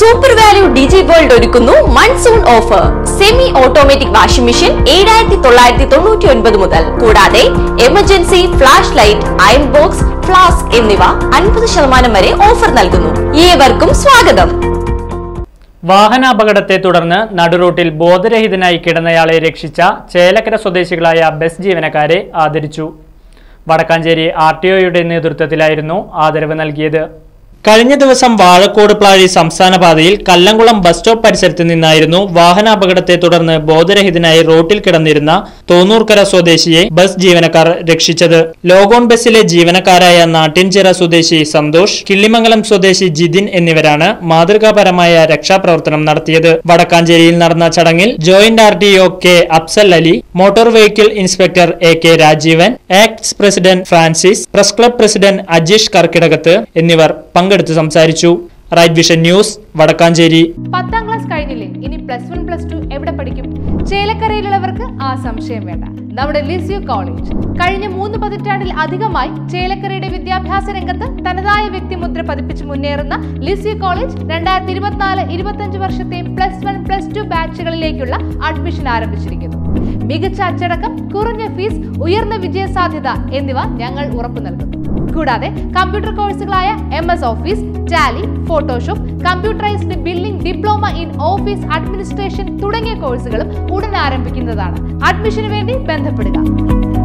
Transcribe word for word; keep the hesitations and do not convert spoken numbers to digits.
Super value digi world ഒരുക്കുന്നു monsoon offer. Semi automatic washing machine ഏഴായിരത്തി തൊള്ളായിരത്തി തൊണ്ണൂറ്റി ഒൻപത് മുതൽ. കൂടാതെ emergency flash light, iron box, flask എന്നിവ അൻപത് ശതമാനം വരെ ഓഫർ നൽകുന്നു. ഏവർക്കും സ്വാഗതം. വാഹനാപകടത്തെ തുടർന്ന് നടുറൂട്ടിൽ ബോധരഹിതനായി കിടന്നയാളെ രക്ഷിച്ച ചേലക്കര സ്വദേശികളായ ബസ് ജീവനക്കാരെ ആദരിച്ചു. വടക്കാഞ്ചേരി ആർ ടി ഒയുടെ നേതൃത്വത്തിലായിരുന്നു ആദരവ് നൽകിയത്. കഴിഞ്ഞ ദിവസം വാഴക്കോട് പ്ലാഴി സംസ്ഥാന പാതയിൽ കല്ലംകുളം ബസ് സ്റ്റോപ്പ് പരിസരത്ത് നിന്നായിരുന്നു വാഹനാപകടത്തെ തുടർന്ന് ബോധരഹിതനായി റോട്ടിൽ കിടന്നിരുന്ന തോന്നൂർക്കര സ്വദേശിയെ ബസ് ജീവനക്കാർ രക്ഷിച്ചത്. ലോഗോൺ ബസ്സിലെ ജീവനക്കാരായ നാട്ടിൻചിറ സ്വദേശി സന്തോഷ്, കിള്ളിമംഗലം സ്വദേശി ജിതിൻ എന്നിവരാണ് മാതൃകാപരമായ രക്ഷാപ്രവർത്തനം നടത്തിയത്. വടക്കാഞ്ചേരിയിൽ നടന്ന ചടങ്ങിൽ joint R T O K Afsal Ali, motor vehicle inspector A K Rajeevan, ACTS president Francis, press club president Ajeesh Karkidakath എന്നിവർ പങ്കെടുത്തു സംസാരിച്ചു. Right vision news, Vadakkanchery. പത്താം ക്ലാസ് കഴിഞ്ഞില്ലേ, ഇനി പ്ലസ് വൺ പ്ലസ് ടു എവിടെ പഠിക്കും? ചേലക്കരയിലുള്ളവർക്ക് ആ സംശയം വേണ്ട. നമ്മുടെ ലിസ്യു കോളേജ് കഴിഞ്ഞ മൂന്ന് പതിറ്റാണ്ടിൽ അധികമായി ചേലക്കരയുടെ വിദ്യാഭ്യാസ രംഗത്ത് തനതായ വ്യക്തിമുദ്ര പതിപ്പിച്ച് മുന്നേറുന്ന ലിസ്യു കോളേജ് രണ്ടായിരത്തി ഇരുപത്തിനാല് ഇരുപത്തിയഞ്ച് വർഷത്തെ പ്ലസ് വൺ പ്ലസ് ടു ബാച്ചുകളിലേക്കുള്ള അഡ്മിഷൻ ആരംഭിച്ചിരിക്കുന്നു. മികച്ച അച്ചടക്കം, കുറഞ്ഞ ഫീസ്, ഉയർന്ന വിജയ സാധ്യത എന്നിവ ഞങ്ങൾ ഉറപ്പു നൽകുന്നു. കൂടാതെ കമ്പ്യൂട്ടർ കോഴ്സുകളായ M S office, Tally, photoshop, computerised billing, diploma in office administration തുടങ്ങിയ കോഴ്സുകളും ഉടൻ ആരംഭിക്കുന്നതാണ്. അഡ്മിഷന് വേണ്ടി ബന്ധപ്പെടുക.